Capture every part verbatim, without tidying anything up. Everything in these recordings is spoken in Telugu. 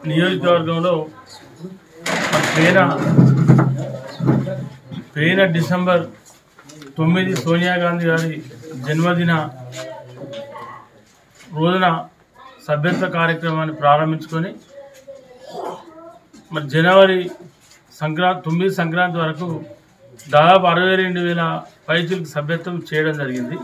నియోజకవర్గంలో పేన పేన డిసెంబర్ తొమ్మిది సోనియా గాంధీ గారి జన్మదిన రోజున సభ్యత్వ కార్యక్రమాన్ని ప్రారంభించుకొని మరి జనవరి సంక్రాంతి తొమ్మిది సంక్రాంతి వరకు దాదాపు అరవై రెండు వేల పైచులకు సభ్యత్వం చేయడం జరిగింది.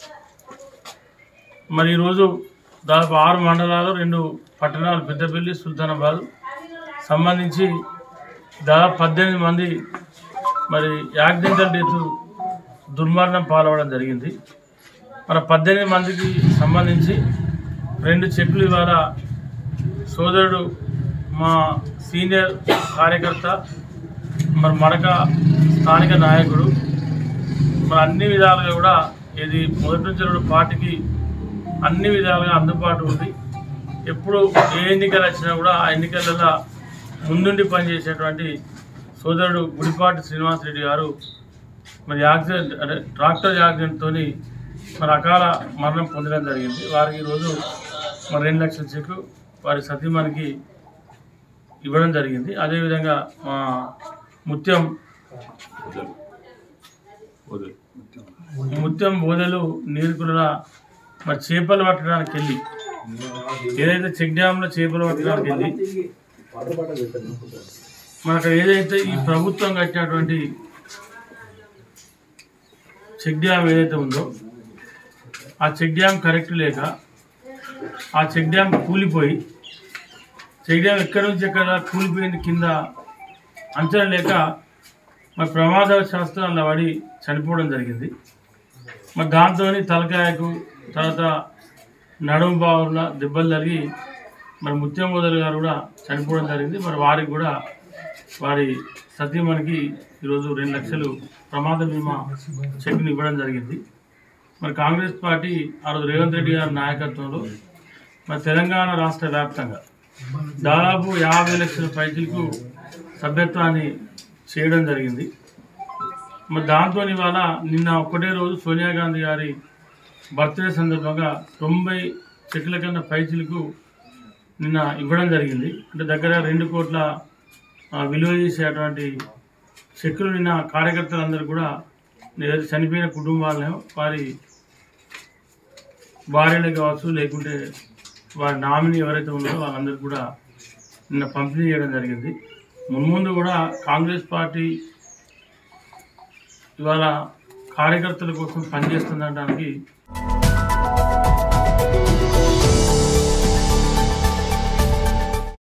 మరి ఈరోజు దాదాపు ఆరు మండలాలు రెండు పట్టణాలు పెద్దపల్లి సుల్తానాబాద్ సంబంధించి దాదాపు పద్దెనిమిది మంది మరి యాక్సిడెంటల్ డెత్ దుర్మరణం పాల్గొనడం జరిగింది. మన పద్దెనిమిది మందికి సంబంధించి రెండు చెక్కులు ఇవాళ సోదరుడు మా సీనియర్ కార్యకర్త మరి మడక స్థానిక నాయకుడు మరి అన్ని విధాలుగా కూడా ఇది మొదటి నుంచి కూడా పార్టీకి అన్ని విధాలుగా అందుబాటు ఉంది. ఎప్పుడు ఏ ఎన్నికలు వచ్చినా కూడా ఆ ఎన్నికలలో ముందుండి పనిచేసేటువంటి సోదరుడు గుడిపాటి శ్రీనివాసరెడ్డి గారు మరి యాక్సిడెంట్ అంటే ట్రాక్టర్ యాక్సిడెంట్తో మరి అకాల మరణం పొందడం జరిగింది. వారికి ఈరోజు మరి రెండు లక్షల చెక్కు వారి సతీమణికి ఇవ్వడం జరిగింది. అదేవిధంగా మా ముత్యం ముత్యం బోదెలు నీరుకుల మరి చేపలు పట్టడానికి వెళ్ళి ఏదైతే చెక్ డ్యాంలో చేపలు పట్టడానికి వెళ్ళి మనకు ఏదైతే ఈ ప్రభుత్వం కట్టినటువంటి చెక్ డ్యామ్ ఏదైతే ఉందో ఆ చెక్ డ్యామ్ కరెక్ట్ లేక ఆ చెక్ డ్యామ్ కూలిపోయి చెక్ డ్యామ్ ఎక్కడి నుంచి ఎక్కడ కూలిపోయింది కింద అంచనా లేక మరి ప్రమాదవశాత్తు అలా పడి చనిపోవడం జరిగింది. మరి దాంతో తలకాయకు తర్వాత నడుము బావుల దెబ్బలు జరిగి మరి ముత్యం బోదెలు గారు కూడా చనిపోవడం జరిగింది. మరి వారికి కూడా వారి సతీమణికి ఈరోజు రెండు లక్షలు ప్రమాద బీమా చెక్ని ఇవ్వడం జరిగింది. మరి కాంగ్రెస్ పార్టీ ఆ రోజు రేవంత్ రెడ్డి గారి నాయకత్వంలో మరి తెలంగాణ రాష్ట్ర వ్యాప్తంగా దాదాపు యాభై లక్షల పైసలకు సభ్యత్వాన్ని చేయడం జరిగింది. మరి దాంతో ఇవాళ నిన్న ఒకటే రోజు సోనియా గాంధీ గారి బర్త్డే సందర్భంగా తొంభై చెట్ల కన్నా పైసలకు నిన్న ఇవ్వడం జరిగింది. అంటే దగ్గర రెండు కోట్ల విలువ చేసేటువంటి చెక్కులు నిన్న కార్యకర్తలందరూ కూడా చనిపోయిన కుటుంబాలను వారి భార్యలు కావచ్చు లేకుంటే వారి నామినీ ఎవరైతే ఉన్నారో వాళ్ళందరూ కూడా నిన్న పంపిణీ చేయడం జరిగింది. మున్ముందు కూడా కాంగ్రెస్ పార్టీ ఇవాళ కార్యకర్తల కోసం పనిచేస్తుందనడానికి